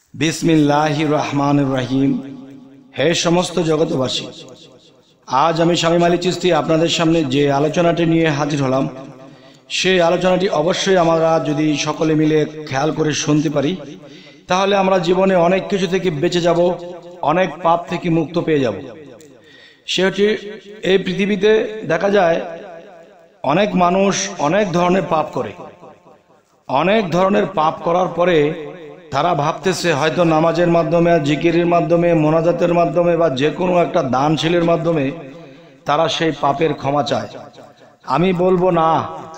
বিসমিল্লাহির রহমানির রহিম। হে সমস্ত জগৎবাসী, আজ আমি শামীম আলী চিশতি আপনাদের সামনে যে আলোচনাটি নিয়ে হাজির হলাম, সেই আলোচনাটি অবশ্যই আমরা যদি সকলে মিলে খেয়াল করে শুনতে পারি, তাহলে আমরা জীবনে অনেক কিছু থেকে বেঁচে যাব, অনেক পাপ থেকে মুক্ত পেয়ে যাব। সেটি এই পৃথিবীতে দেখা যায় অনেক মানুষ অনেক ধরনের পাপ করে। অনেক ধরনের পাপ করার পরে তারা ভাবতেছে হয়তো নামাজের মাধ্যমে, জিকিরের মাধ্যমে, মোনাজাতের মাধ্যমে বা যে কোনো একটা দানশীলের মাধ্যমে তারা সেই পাপের ক্ষমা চায়। আমি বলবো না,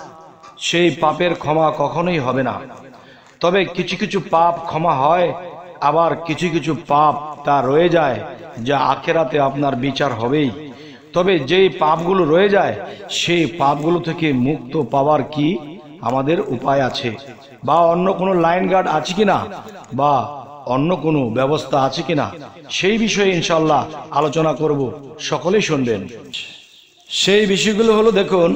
সেই পাপের ক্ষমা কখনোই হবে না। তবে কিছু কিছু পাপ ক্ষমা হয়, আবার কিছু কিছু পাপ তা রয়ে যায়, যা আখেরাতে আপনার বিচার হবেই। তবে যেই পাপগুলো রয়ে যায়, সেই পাপগুলো থেকে মুক্ত পাওয়ার কি আমাদের উপায় আছে, বা অন্য কোনো লাইন গার্ড আছে কিনা, বা অন্য কোনো ব্যবস্থা আছে কিনা, সেই বিষয়ে ইনশাআল্লাহ আলোচনা করব। সকলেই শুনবেন। সেই বিষয়গুলো হলো, দেখুন,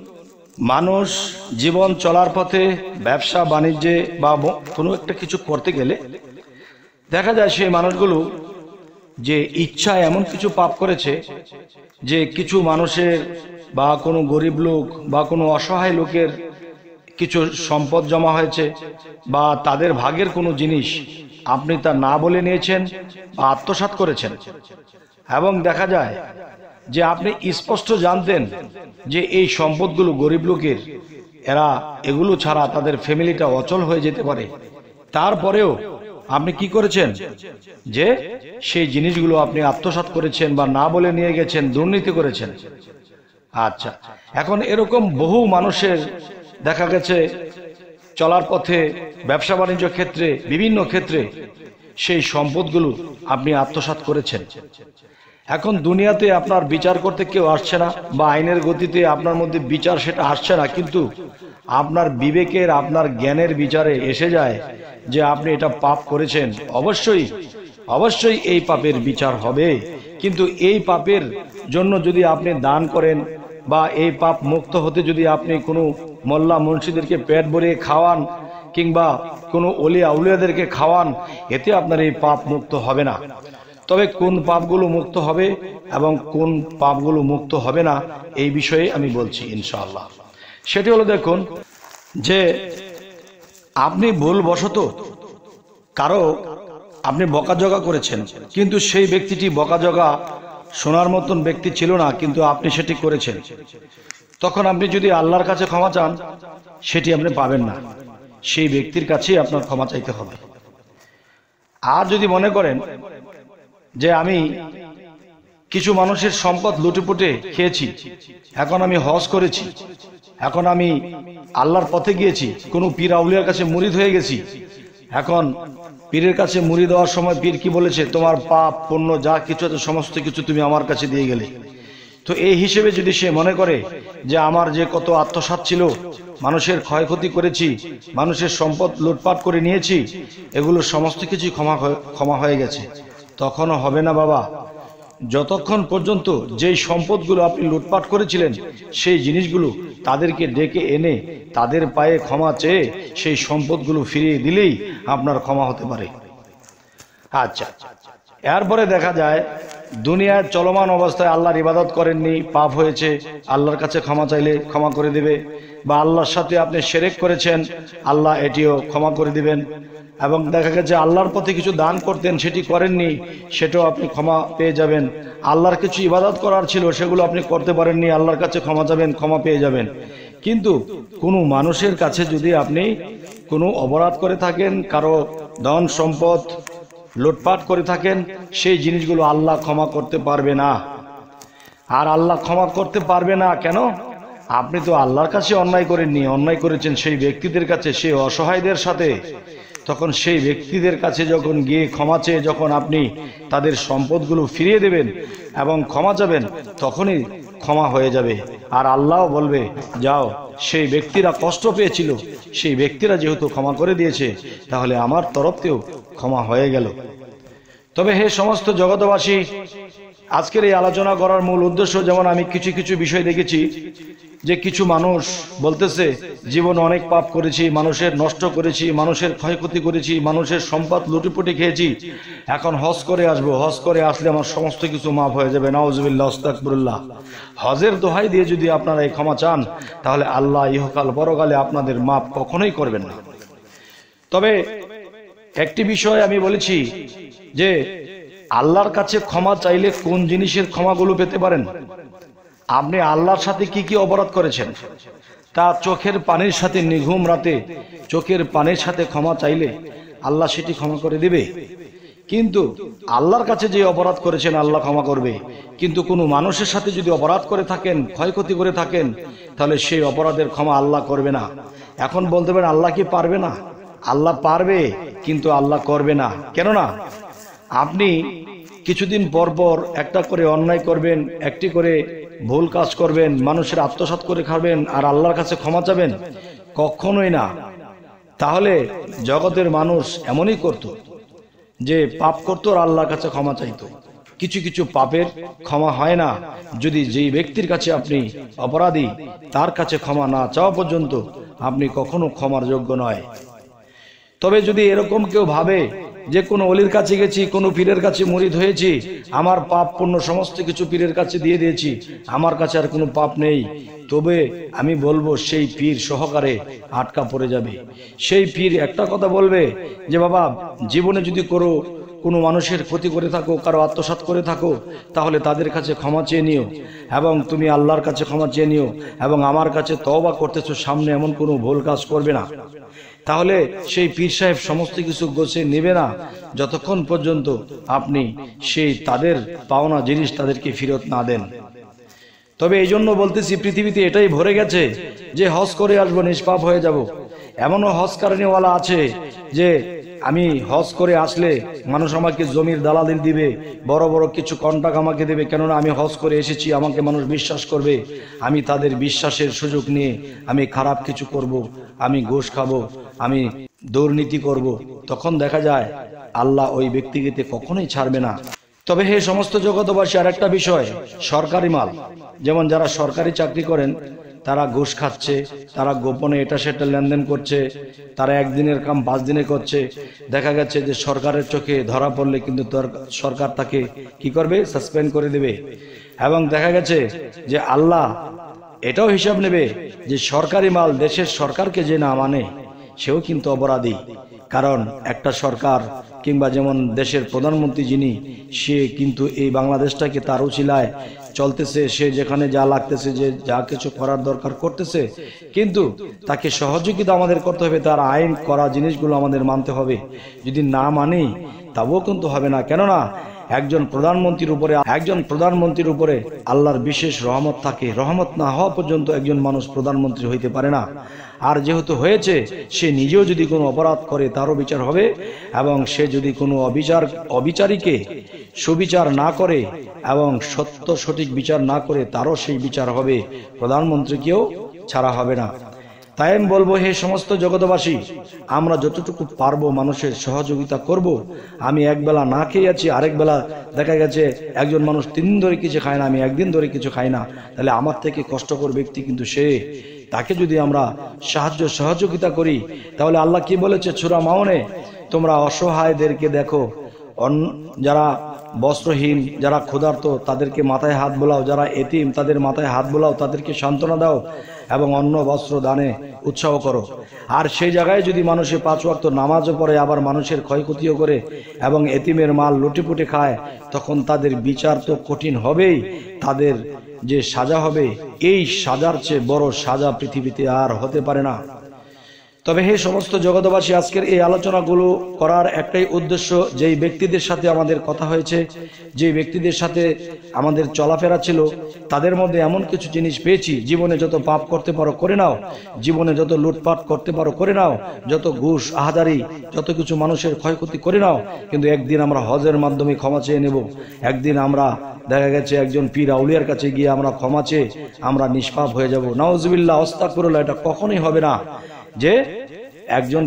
মানুষ জীবন চলার পথে ব্যবসা বাণিজ্যে বা কোনো একটা কিছু করতে গেলে দেখা যায় সেই মানুষগুলো যে ইচ্ছা এমন কিছু পাপ করেছে যে কিছু মানুষের বা কোনো গরিব লোক বা কোনো অসহায় লোকের কিছু সম্পদ জমা হয়েছে, বা তাদের ভাগের কোনো জিনিস আপনি তা না বলে নিয়েছেন বা আত্মসাৎ করেছেন। এবং দেখা যায় যে আপনি স্পষ্ট জানতেন যে এই সম্পদগুলো গরিব লোকের, এরা এগুলো ছাড়া তাদের ফ্যামিলিটা অচল হয়ে যেতে পারে। তারপরেও আপনি কি করেছেন, যে সেই জিনিসগুলো আপনি আত্মসাৎ করেছেন বা না বলে নিয়ে গেছেন, দুর্নীতি করেছেন। আচ্ছা, এখন এরকম বহু মানুষের দেখা গেছে চলার পথে, ব্যবসা বাণিজ্য ক্ষেত্রে, বিভিন্ন ক্ষেত্রে সেই সম্পদগুলো আপনি আত্মসাৎ করেছেন। এখন দুনিয়াতে আপনার বিচার করতে কেউ আসছে না, বা আইনের গতিতে আপনার মধ্যে বিচার সেটা আসছে না, কিন্তু আপনার বিবেকের, আপনার জ্ঞানের বিচারে এসে যায় যে আপনি এটা পাপ করেছেন। অবশ্যই অবশ্যই এই পাপের বিচার হবে। কিন্তু এই পাপের জন্য যদি আপনি দান করেন, বা এই পাপ মুক্ত হতে যদি আপনি কোনো মোল্লা মুন্সিদেরকে পেট ভরিয়ে খাওয়ান, কিংবা কোনো অলিয়া আউলিয়াদেরকে খাওয়ান, এতে আপনার এই পাপ মুক্ত হবে না। তবে কোন পাপগুলো মুক্ত হবে এবং কোন পাপগুলো মুক্ত হবে না, এই বিষয়ে আমি বলছি ইনশাআল্লাহ। সেটি হলো, দেখুন, যে আপনি ভুলবশত কারো আপনি বকাঝকা করেছেন, কিন্তু সেই ব্যক্তিটি বকাঝকা শোনার মতন ব্যক্তি ছিল না, কিন্তু আপনি সেটি করেছেন। তখন আপনি যদি আল্লাহর কাছে ক্ষমা চান, সেটি আপনি পাবেন না, সেই ব্যক্তির কাছেই আপনার ক্ষমা চাইতে হবে। আর যদি মনে করেন যে আমি কিছু মানুষের সম্পদ লুটেপুটে খেয়েছি, এখন আমি হজ করেছি, এখন আমি আল্লাহর পথে গিয়েছি, কোনো পীর আউলিয়ার কাছে মুরিদ হয়ে গেছি, এখন পীরের কাছে মুড়ি দেওয়ার সময় পীর কি বলেছে, তোমার পাপ পুণ্য যা কিছু আছে সমস্ত কিছু তুমি আমার কাছে দিয়ে গেলে। তো এই হিসেবে যদি সে মনে করে যে আমার যে কত আত্মসাৎ ছিল, মানুষের ক্ষয়ক্ষতি করেছি, মানুষের সম্পদ লুটপাট করে নিয়েছি, এগুলো সমস্ত কিছু ক্ষমা হয়ে গেছে, তখনও হবে না বাবা। যতক্ষণ পর্যন্ত যেই সম্পদগুলো আপনি লুটপাট করেছিলেন, সেই জিনিসগুলো তাদেরকে ডেকে এনে তাদের পায়ে ক্ষমা চেয়ে সেই সম্পদগুলো ফিরিয়ে দিলেই আপনার ক্ষমা হতে পারে। আচ্ছা, এরপরে দেখা যায় দুনিয়ার চলমান অবস্থায় আল্লাহর ইবাদত করেননি, পাপ হয়েছে, আল্লাহর কাছে ক্ষমা চাইলে ক্ষমা করে দেবে। বা আল্লাহর সাথে আপনি শিরক করেছেন, আল্লাহ এটিও ক্ষমা করে দিবেন। এবং দেখা গেছে আল্লাহর পথে কিছু দান করতেন, সেটি করেননি, সেটাও আপনি ক্ষমা পেয়ে যাবেন। আল্লাহর কিছু ইবাদত করার ছিল, সেগুলো আপনি করতে পারেননি, আল্লাহর কাছে ক্ষমা যাবেন, ক্ষমা পেয়ে যাবেন। কিন্তু কোনো মানুষের কাছে যদি আপনি কোনো অপরাধ করে থাকেন, কারো ধন সম্পদ লুটপাট করে থাকেন, সেই জিনিসগুলো আল্লাহ ক্ষমা করতে পারবে না। আর আল্লাহ ক্ষমা করতে পারবে না কেন? আপনি তো আল্লাহর কাছে অন্যায় করেননি, অন্যায় করেছেন সেই ব্যক্তিদের কাছে, সেই অসহায়দের সাথে। তখন সেই ব্যক্তিদের কাছে যখন গিয়ে ক্ষমা চেয়ে যখন আপনি তাদের সম্পদগুলো ফিরিয়ে দেবেন এবং ক্ষমা চাবেন, তখনই ক্ষমা হয়ে যাবে। আর আল্লাহ বলবে, যাও, সেই ব্যক্তিরা কষ্ট পেয়েছিল, সেই ব্যক্তিরা যেহেতু ক্ষমা করে দিয়েছে, তাহলে আমার তরফতেও ক্ষমা হয়ে গেল। তবে হে সমস্ত জগৎবাসী, আজকের এই আলোচনা করার মূল উদ্দেশ্য, যেমন আমি কিছু কিছু বিষয় দেখেছি যে কিছু মানুষ বলতেছে জীবনে অনেক পাপ করেছি, মানুষের নষ্ট করেছি, মানুষের ক্ষয়ক্ষতি করেছি, মানুষের সম্পদ লুটিপুটি খেয়েছি, এখন হজ করে আসবো, হজ করে আসলে আমার সমস্ত কিছু মাফ হয়ে যাবে। নাউজুবিল্লাহ, আস্তাগফিরুল্লাহ। হজের দোহাই দিয়ে যদি আপনারা এই ক্ষমা চান, তাহলে আল্লাহ ইহকাল পরকালে আপনাদের মাফ কখনোই করবেন না। তবে একটি বিষয় আমি বলেছি যে আল্লাহর কাছে ক্ষমা চাইলে কোন জিনিসের ক্ষমাগুলো পেতে পারেন। আপনি আল্লাহর সাথে কি কি অপরাধ করেছেন তা চোখের পানির সাথে, নিঘুম রাতে চোখের পানির সাথে ক্ষমা চাইলে আল্লাহ সেটি ক্ষমা করে দিবে। কিন্তু আল্লাহর কাছে যে অপরাধ করেছেন আল্লাহ ক্ষমা করবে, কিন্তু কোনো মানুষের সাথে যদি অপরাধ করে থাকেন, ক্ষয়ক্ষতি করে থাকেন, তাহলে সেই অপরাধের ক্ষমা আল্লাহ করবে না। এখন বলতে পারেন আল্লাহ কি পারবে না? আল্লাহ পারবে, কিন্তু আল্লাহ করবে না। কেননা আপনি কিছুদিন পর পর একটা করে অন্যায় করবেন, একটি করে ভুল কাজ করবেন, মানুষের আত্মসাৎ করে খাবেন, আর আল্লাহর কাছে ক্ষমা চাবেন? কখনোই না। তাহলে জগতের মানুষ এমনই করত যে পাপ করতো আর আল্লাহর কাছে ক্ষমা চাইতো। কিছু কিছু পাপের ক্ষমা হয় না যদি যেই ব্যক্তির কাছে আপনি অপরাধী তার কাছে ক্ষমা না চাওয়া পর্যন্ত আপনি কখনো ক্ষমার যোগ্য নয়। তবে যদি এরকম কেউ ভাবে যে কোনো অলির কাছে গেছি, কোনো পীরের কাছে মুরিদ হয়েছি, আমার পাপ পুণ্য সমস্ত কিছু পীরের কাছে দিয়ে দিয়েছি, আমার কাছে আর কোনো পাপ নেই, তবে আমি বলবো সেই পীর সহকারে আটকা পড়ে যাবে। সেই পীর একটা কথা বলবে যে বাবা, জীবনে যদি কোনো মানুষের ক্ষতি করে থাকো, কারো আত্মসাৎ করে থাকো, তাহলে তাদের কাছে ক্ষমা চেয়ে নিও এবং তুমি আল্লাহর কাছে ক্ষমা চেয়ে নিও এবং আমার কাছে তওবা করতেছো, সামনে এমন কোনো ভুল কাজ করবে না। তাহলে সেই পীর সাহেব সমস্ত কিছু গোছে নেবে না যতক্ষণ পর্যন্ত আপনি সেই তাদের পাওনা জিনিস তাদেরকে ফেরত না দেন। তবে এই জন্য বলতেছি, পৃথিবীতে এটাই ভরে গেছে যে হজ করে আসবো নিষ্পাপ হয়ে যাব। এমনও হজ কারণেওয়ালা আছে যে আমি হজ করে আসলে মানুষ আমাকে জমির দালালি দিবে, বড় বড় কিছু কন্ট্রাক্ট আমাকে দেবে, কেননা আমি হজ করে এসেছি, আমাকে মানুষ বিশ্বাস করবে। আমি তাদের বিশ্বাসের সুযোগ নিয়ে আমি খারাপ কিছু করব, আমি ঘুষ খাবো, আমি দুর্নীতি করব। তখন দেখা যায় আল্লাহ ওই ব্যক্তিকে কখনোই ছাড়বে না। তবে হে সমস্ত জগতবাসী, আর একটা বিষয়, সরকারি মাল, যেমন যারা সরকারি চাকরি করেন তারা ঘুষ খাচ্ছে, তারা গোপনে এটা সেটা লেনদেন করছে, তারা একদিনের কাম 5 দিনে করছে। দেখা গেছে যে সরকারের চোখে ধরা পড়লে কিন্তু সরকার তাকে কি করবে? সাসপেন্ড করে দেবে। এবং দেখা গেছে যে আল্লাহ এটাও হিসাব নেবে যে সরকারি মাল দেশের সরকারকে যে না মানে সেও কিন্তু অপরাধী। কারণ একটা সরকার কিংবা যেমন দেশের প্রধানমন্ত্রী যিনি, সে কিন্তু এই বাংলাদেশটাকে তার উছিলায় চলতেছে, সে যেখানে যা লাগতেছে, যে যা কিছু করার দরকার করতেছে, কিন্তু তাকে সহযোগিতা আমাদের করতে হবে, তার আইন করা জিনিসগুলো আমাদের মানতে হবে। যদি না মানি তাও কিন্তু হবে না। কেননা একজন প্রধানমন্ত্রীর উপরে আল্লাহর বিশেষ রহমত থাকে। রহমত না হওয়া পর্যন্ত একজন মানুষ প্রধানমন্ত্রী হইতে পারে না। আর যেহেতু হয়েছে, সে নিজেও যদি কোনো অপরাধ করে তারও বিচার হবে, এবং সে যদি কোনো অবিচারীকে সুবিচার না করে এবং সত্য সঠিক বিচার না করে তারও সেই বিচার হবে, প্রধানমন্ত্রীকেও ছাড়া হবে না। তাই আমি বলবো, হে সমস্ত জগতবাসী, আমরা যতটুকু পারবো মানুষের সহযোগিতা করব। আমি একবেলা না খেয়ে আছি, আরেক বেলা দেখা গেছে একজন মানুষ 3 দিন ধরে কিছু খায় না, আমি একদিন ধরে কিছু খাই না, তাহলে আমার থেকে কষ্টকর ব্যক্তি কিন্তু সে। তাকে যদি আমরা সহযোগিতা করি, তাহলে আল্লাহ কি বলেছে সূরা মাউনে, তোমরা অসহায়দেরকে দেখো, যারা বস্ত্রহীন, যারা ক্ষুধার্ত তাদেরকে মাথায় হাত বোলাও, যারা এতিম তাদের মাথায় হাত বোলাও, তাদেরকে সান্ত্বনা দাও এবং অন্ন বস্ত্র দানে উৎসাহ করো। আর সেই জায়গায় যদি মানুষে 5 ওয়াক্ত নামাজও পড়ে, আবার মানুষের ক্ষয়ক্ষতিও করে এবং এতিমের মাল লুটেপুটে খায়, তখন তাদের বিচার তো কঠিন হবেই। তাদের যে সাজা হবে, এই সাজার চেয়ে বড় সাজা পৃথিবীতে আর হতে পারে না। তবে হে সমস্ত জগতবাসী, আজকের এই আলোচনাগুলো করার একটাই উদ্দেশ্য, যেই ব্যক্তিদের সাথে আমাদের কথা হয়েছে, যে ব্যক্তিদের সাথে আমাদের চলাফেরা ছিল, তাদের মধ্যে এমন কিছু জিনিস পেয়েছি, জীবনে যত পাপ করতে পারো করে নাও, জীবনে যত লুটপাট করতে পারো করে নাও, যত ঘুষ আহাদারি, যত কিছু মানুষের ক্ষয়ক্ষতি করে নাও, কিন্তু একদিন আমরা হজের মাধ্যমে ক্ষমা চেয়ে নেব। একদিন আমরা দেখা গেছে একজন পীর আউলিয়ার কাছে গিয়ে আমরা ক্ষমা চেয়ে আমরা নিষ্পাপ হয়ে যাব। নাউজুবিল্লাহ, আস্তাগফিরুল্লাহ। এটা কখনোই হবে না যে একজন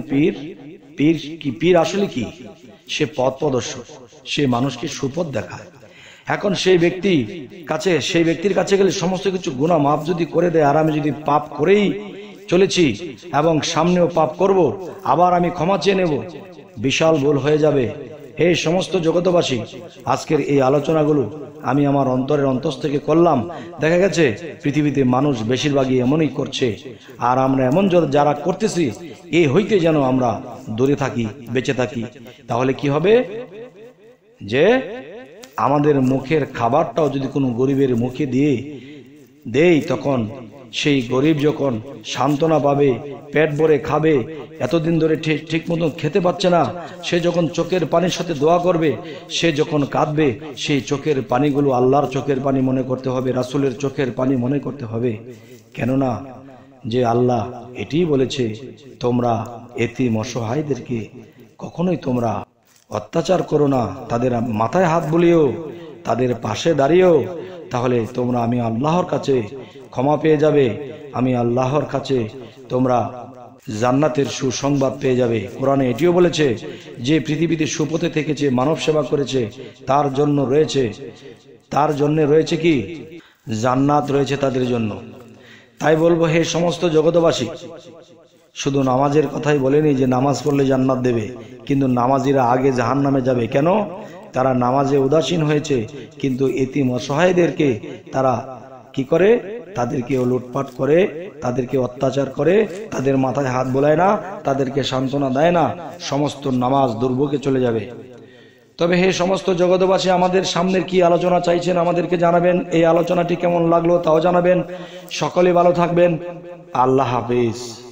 পীর আসলে কি? সে পথ প্রদর্শক, সে মানুষকে সুপথ দেখায়। এখন সেই ব্যক্তির কাছে গেলে সমস্ত কিছু গুনাহ মাফ যদি করে দেয়, আর আমি যদি পাপ করেই চলেছি এবং সামনেও পাপ করব, আবার আমি ক্ষমা চেয়ে নেব, বিশাল ভুল হয়ে যাবে। হে সমস্ত জগতবাসী, আজকের এই আলোচনাগুলো আমি আমার অন্তরের অন্তঃস্থ থেকে করলাম। দেখা গেছে পৃথিবীতে মানুষ বেশিরভাগই এমনই করছে, আর আমরা এমন যারা করতেছি এই হইতে যেন আমরা দূরে থাকি, বেঁচে থাকি। তাহলে কি হবে, যে আমাদের মুখের খাবারটাও যদি কোনো গরিবের মুখে দেই, তখন সেই গরিব যখন সান্ত্বনা পাবে, পেট ভরে খাবে, এতদিন ধরে ঠিক মতন খেতে পাচ্ছে না, সে যখন চোখের পানির সাথে দোয়া করবে, সে যখন কাঁদবে, সেই চোখের পানিগুলো আল্লাহর চোখের পানি মনে করতে হবে, রাসূলের চোখের পানি মনে করতে হবে। কেননা যে আল্লাহ এটাই বলেছে, তোমরা এতিম অসহায়দেরকে কখনোই তোমরা অত্যাচার করো না, তাদের মাথায় হাত বুলিও, তাদের পাশে দাঁড়িয়েও, তাহলে তোমরা আমি আল্লাহর কাছে ক্ষমা পেয়ে যাবে, আমি আল্লাহর কাছে তোমরা জান্নাতের সুসংবাদ পেয়ে যাবে। কোরআনে এটিও বলেছে যে পৃথিবীতে সুপথে থেকেছে, মানব সেবা করেছে, তার জন্য রয়েছে কি জান্নাত রয়েছে তাদের জন্য। তাই বলবো, হে সমস্ত জগতবাসী, শুধু নামাজের কথাই বলেনি যে নামাজ পড়লে জান্নাত দেবে, কিন্তু নামাজিরা আগে জাহান্নামে যাবে। কেন? তারা নামাজে উদাসীন হয়েছে, কিন্তু এতিম অসহায়দেরকে তারা কি করে, তাদেরকে লুটপাট করে, তাদেরকে অত্যাচার করে, তাদের মাথায় হাত বোলায় না, তাদেরকে সান্ত্বনা দেয় না, সমস্ত নামাজ দুর্ভোগে চলে যাবে। তবে হে সমস্ত জগতবাসী, আমাদের সামনের কি আলোচনা চাইছেন আমাদেরকে জানাবেন, এই আলোচনাটি কেমন লাগলো তাও জানাবেন। সকলে ভালো থাকবেন। আল্লাহ হাফেজ।